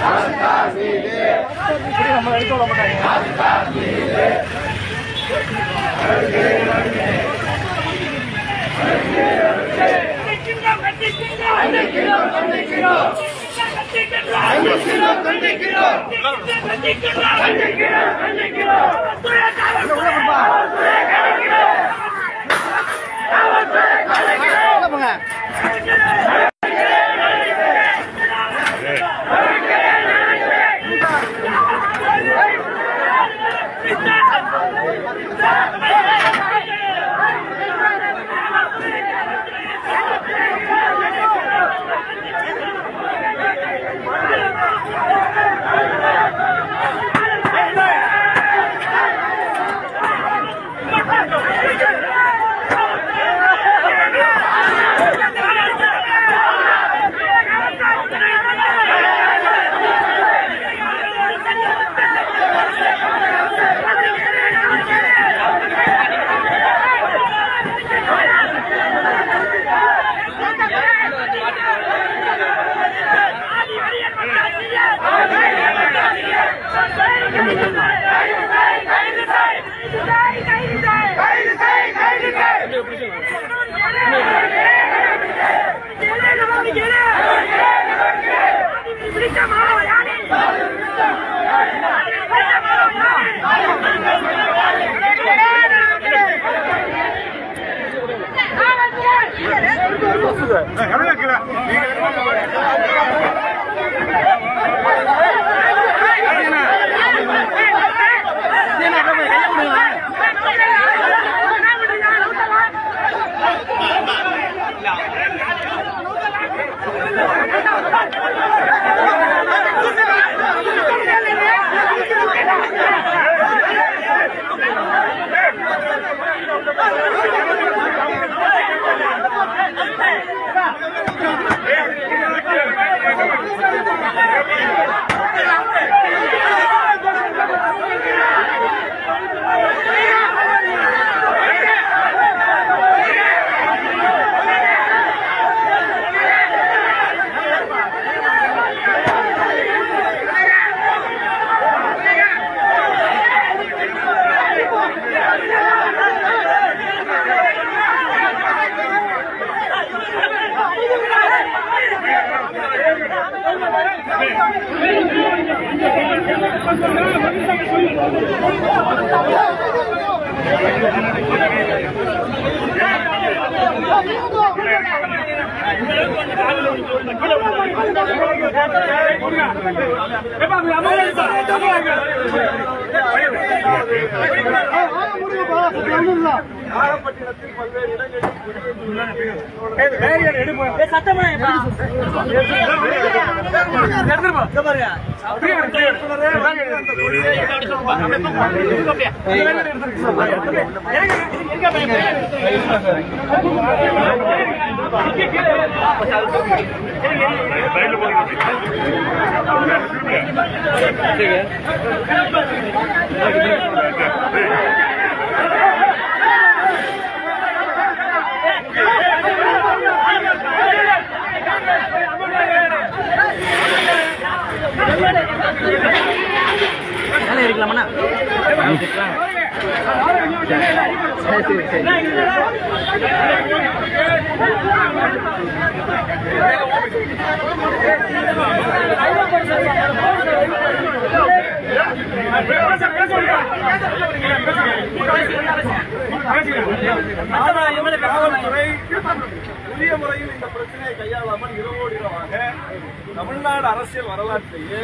புதிய முறையில் இந்த பிரச்சனையை கையாளாமல் இரவோடு இரவாக தமிழ்நாடு அரசியல் வரலாற்றிலேயே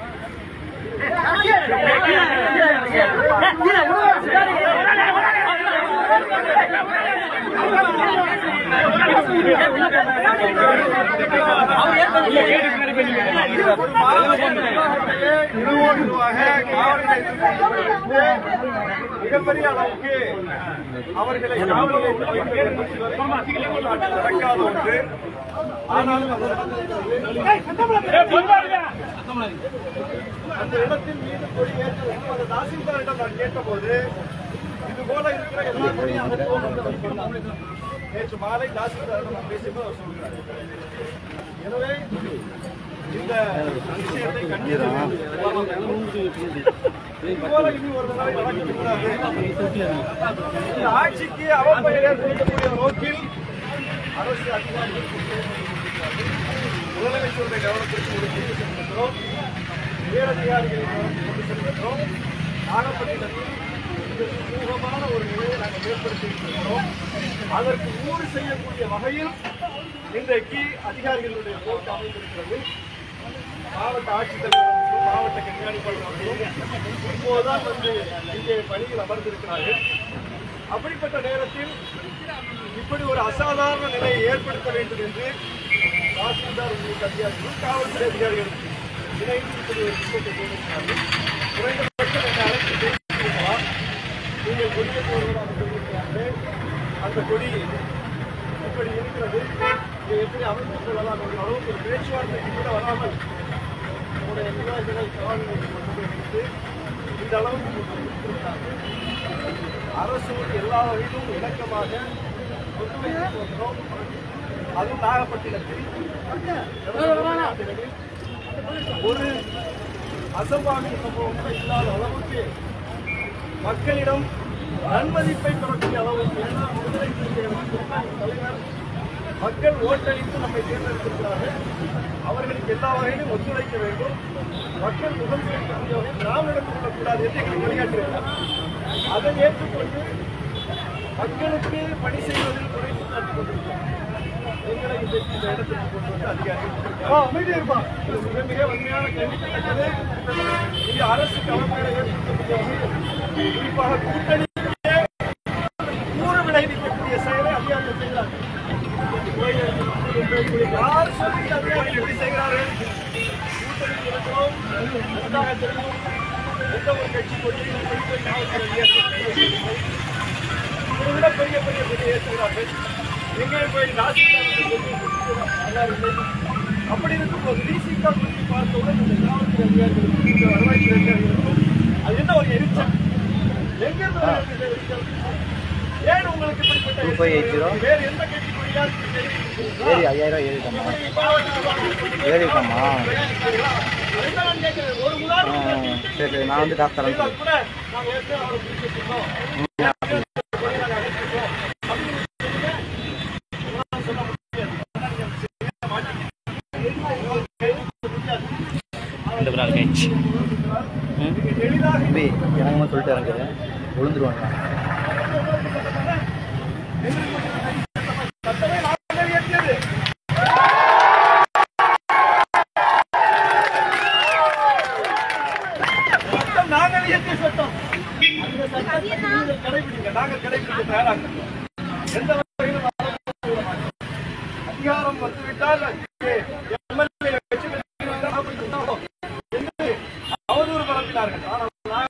மிகப்பெரிய அளவுக்கு அவர்களை நடக்காத ஒன்று. ஆனாலும் அந்த இடத்தின் மீது கொடி ஏற்ற அந்த தாசில்தாரிடம் நான் கேட்டபோது இதுபோல இருக்கிற எல்லா கொடியும் அனுப்புவோம். நேற்று மாலை தாசில்தாரிடம் நான் பேசியபோது அவர் சொல்கிறார். எனவே இந்த விஷயத்தை கண்டிப்பாக இதுபோல இனி ஒரு தடவை நடக்கக்கூடாது. இந்த ஆட்சிக்கு அவப்பெயர் ஏற்படுத்தக்கூடிய நோக்கில் அரசு அதிகாரிகள் முதலமைச்சருடைய கவனத்திற்கு ஒரு செய்தி சென்றிருக்கிறோம். உயரதிகாரிகளை கொண்டு சென்றிருக்கிறோம். நாகப்பட்டினத்தில் சுமூகமான ஒரு நிலையை நாங்கள் ஏற்படுத்தியிருக்கிறோம். அதற்கு ஊறு செய்யக்கூடிய வகையில் இன்றைக்கு அதிகாரிகளுடைய போக்கு அமைந்திருக்கிறது. மாவட்ட ஆட்சித்தலைவர்களும் மாவட்ட கண்காணிப்பாளர்களும் இப்போதுதான் இங்கே பணியில் அமர்ந்திருக்கிறார்கள். அப்படிப்பட்ட நேரத்தில் இப்படி ஒரு அசாதாரண நிலையை ஏற்படுத்த வேண்டும் என்று தாசில்தார் உள்ளிட்ட அதிகாரிகளும் காவல்துறை அதிகாரிகளும் இணைந்து இப்படி ஒரு திட்டத்தை செய்திருக்கிறார்கள். குறைந்தபட்சம் என்னை அழைத்து பேசியிருக்கலாம். நீங்கள் கொடியேற்ற வருவதாக சொல்லியிருக்கிறார்கள். அந்த கொடி இப்படி இருக்கிறது, இதை எப்படி அமைத்துக் கொள்ளலாம் என்ற அளவுக்கு ஒரு பேச்சுவார்த்தைக்கு கூட வராமல் நம்முடைய நிர்வாகிகள் சவால்களை கொண்டு இந்த அளவுக்கு அரசு எல்லா வகையிலும் இணக்கமாக ஒத்துழைத்து வருகிறோம். அதுவும் நாகப்பட்டினத்தில் ஒரு அசம்பாவித சம்பவம் இல்லாத அளவுக்கு மக்களிடம் நன்மதிப்பை பெறக்கூடிய அளவுக்கு விடுதலை தலைவர் மக்கள் ஓட்டளித்து நம்மை தேர்ந்தெடுத்திருக்கிறார்கள். அவர்களுக்கு எல்லா வகையிலும் ஒத்துழைக்க வேண்டும். மக்கள் முகம் செலுத்தக்கூடிய வகையில் நாம் நடந்து கொள்ளக்கூடாது என்று எங்களை வழிகாட்டுகிறார். அதை ஏற்றுக்கொண்டு மக்களுக்கு பணி செய்வதில் குறைந்து காட்டிக் கொண்டிருக்கிறார். எங்களை இந்த இடத்திற்கு கொண்டு வந்து அதிகாரிகள் மிக மிக வன்மையான கண்டிக்கத்தக்கது. இது அரசுக்கு அவப்பெயரை ஏற்படுத்தக்கூடிய வகையில் குறிப்பாக கூட்டணி கூறு விளைவிக்கக்கூடிய செயலை அதிகாரிகள் செய்கிறார்கள். யார் சொல்லி அதிகாரிகள் எப்படி செய்கிறார்கள்? கூட்டணி இருக்கிறோம், நன்றாக தெரியும். எந்த ஒரு கட்சி கொள்கையில் விட பெரிய பெரிய கொள்கை ஏற்றுகிறார்கள். எங்கே போய் அப்படி இருக்கும்போது விசிகா குறித்து பார்த்தவுடன் இந்த காவல்துறை அதிகாரிகளுக்கும் இந்த வருவாய்த்துறை அதிகாரிகளுக்கும் அது என்ன ஒரு எரிச்சல்? எங்கிருந்து எரிச்சல்? ஏன் உங்களுக்கு இப்படிப்பட்ட வேறு எந்த கட்சி ஒரு உதாரணம் நான் வந்து டாக்டர் கூட நாங்கள் ஏற்கனவே அவரை பிடிச்சிருக்கோம். இறங்கணும்னு சொல்லிட்டு இறங்குறேன், விழுந்துருவாங்க. நாங்கள் இயற்றிய சட்டம், அந்த சட்டத்தை நீங்கள் கடைபிடிங்க. நாங்கள் கடைபிடிக்க தயாராக எந்த வகையிலும் அதிகாரம் வந்துவிட்டால் எம்எல்ஏ வச்சு அவதூறு பரப்பினார்கள். ஆனால்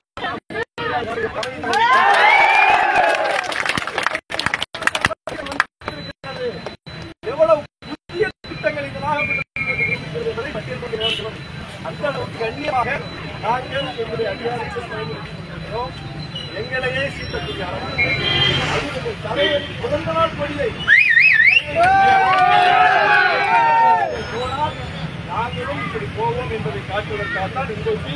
எவ்வளவு புதிய திட்டங்கள் இந்த நாகப்பட்டினத்தை பட்டியல் அந்த அளவுக்கு கண்ணியமாக நாங்கள் எங்களுடைய அதிகாரிகள் பயன்படுத்திக்கிறோம். எங்களையே சீட்டக்கூடிய அளவுக்கு தலைவர் பிறந்த நாள் கொடியை போனால் நாங்களும் இப்படி போவோம் என்பதை காட்டுவதற்காகத்தான் இன்றைக்கு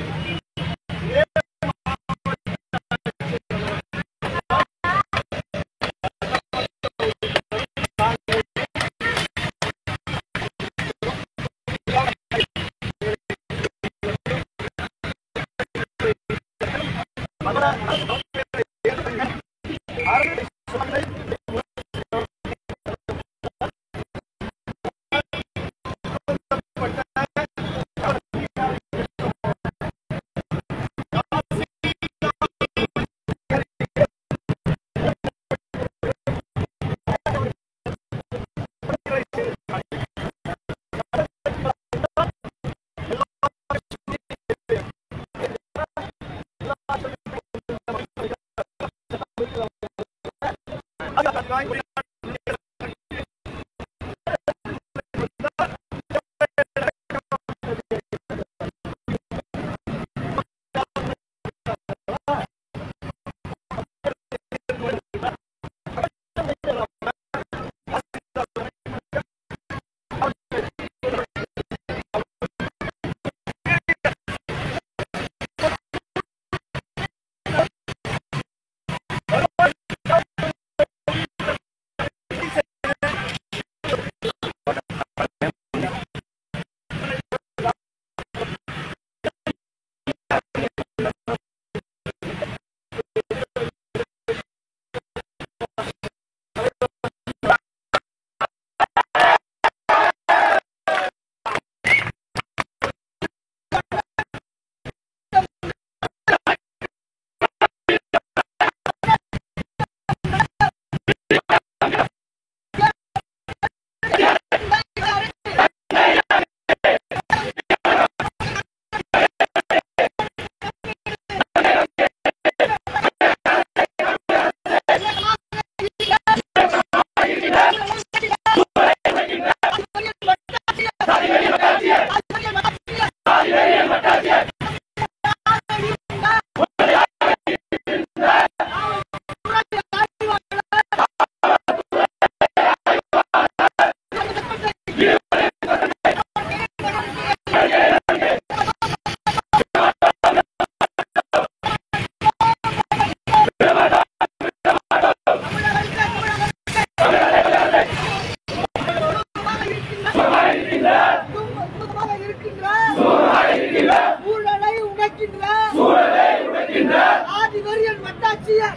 ஊழலை உடைக்கின்ற ஆதிவரியன் வட்டாட்சியர்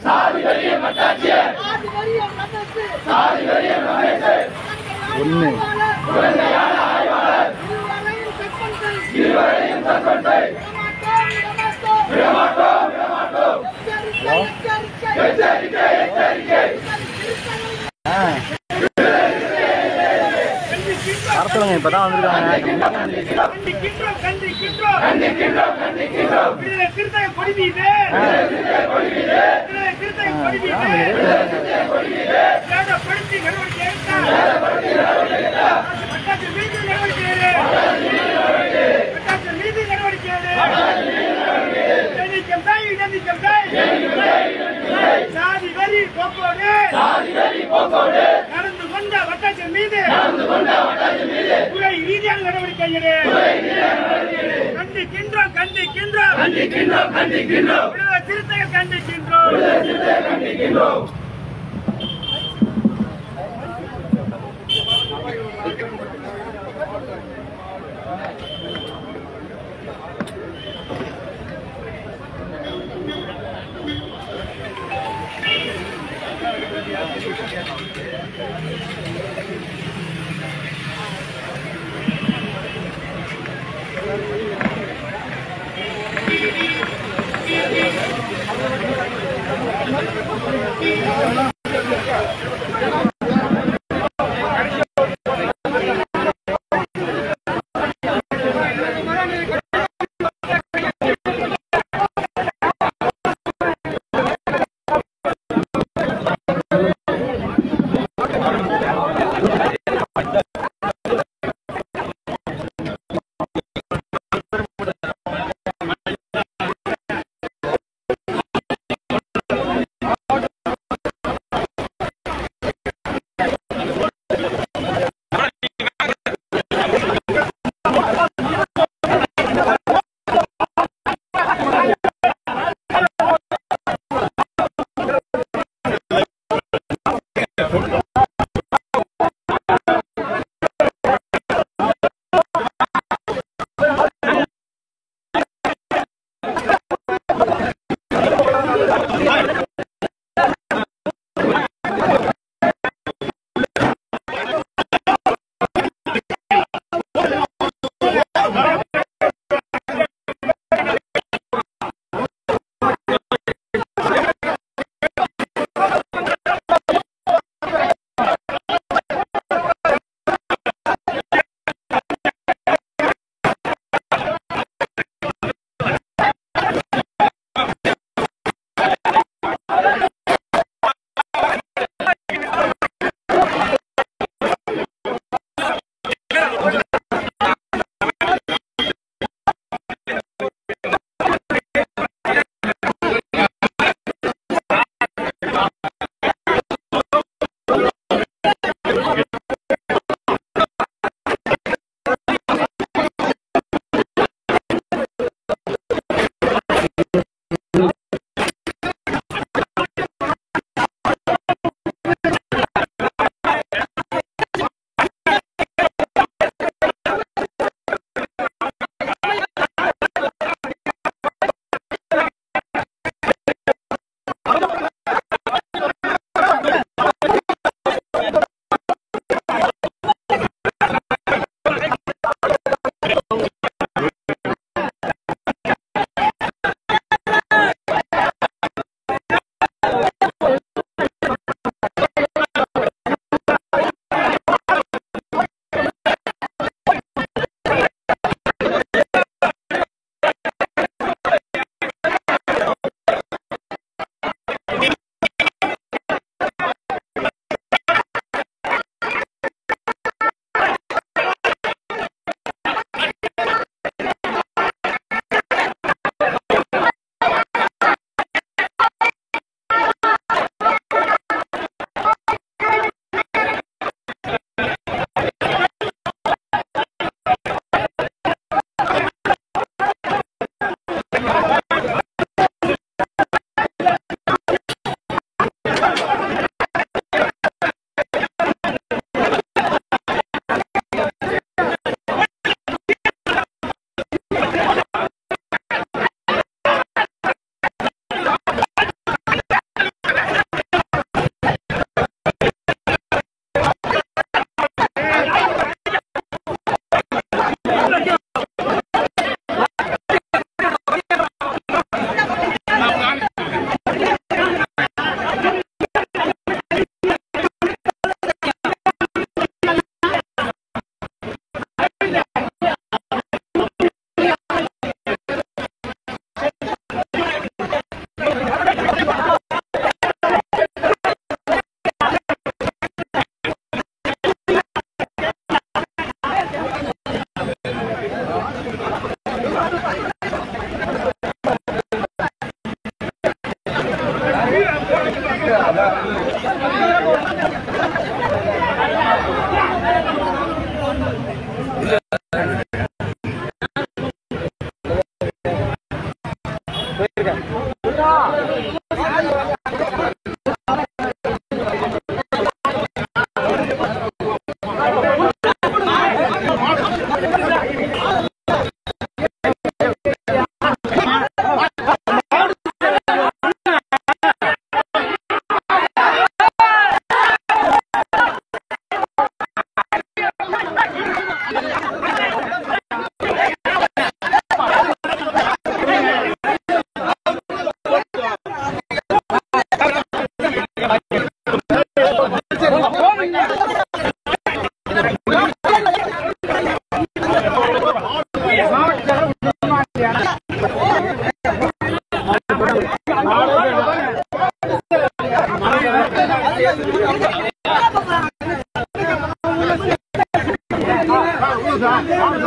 ஒன்று சொல்லுங்க இப்பதான் வந்திருக்காங்க. நடந்து கொண்ட வட்டாட்சியர் மீது துறை ரீதியான நடவடிக்கை கண்டிக்கின்றோம் சிறுத்தைகள் கண்டிக்கின்றோம்.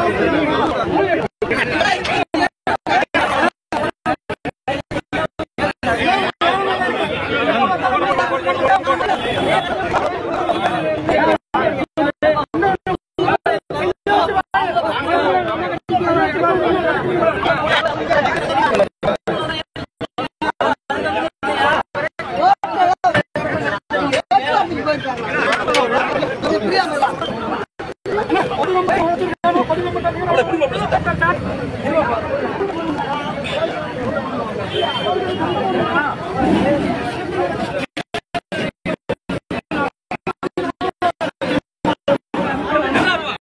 Thank you.